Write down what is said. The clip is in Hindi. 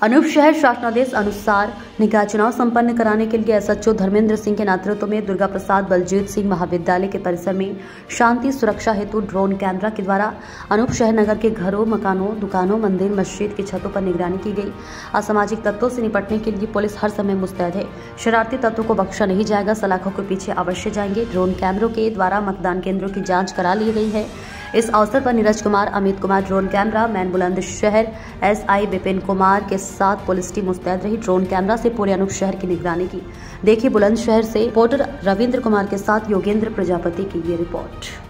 अनूप शहर शासनादेश अनुसार निकाय चुनाव संपन्न कराने के लिए एसएचओ धर्मेंद्र सिंह के नेतृत्व में दुर्गा प्रसाद बलजीत सिंह महाविद्यालय के परिसर में शांति सुरक्षा हेतु ड्रोन कैमरा के द्वारा अनूप शहर नगर के घरों, मकानों, दुकानों, मंदिर, मस्जिद की छतों पर निगरानी की गई। असामाजिक तत्वों से निपटने के लिए पुलिस हर समय मुस्तैद है। शरारती तत्वों को बख्शा नहीं जाएगा, सलाखों के पीछे अवश्य जाएंगे। ड्रोन कैमरों के द्वारा मतदान केंद्रों की जाँच करा ली गई है। इस अवसर पर Neeraj Kumar, Amit Kumar, drone camera man Bulandshahr SI Vipin Kumar के साथ पुलिस टीम मुस्तैद रही। ड्रोन कैमरा से पूरे अनूप शहर की निगरानी की। देखिए बुलंदशहर से रिपोर्टर रविंद्र कुमार के साथ योगेंद्र प्रजापति की ये रिपोर्ट।